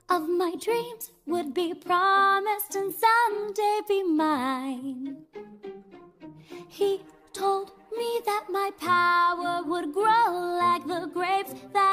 of my dreams would be promised and someday be mine. He told me that my power would grow like the grapes that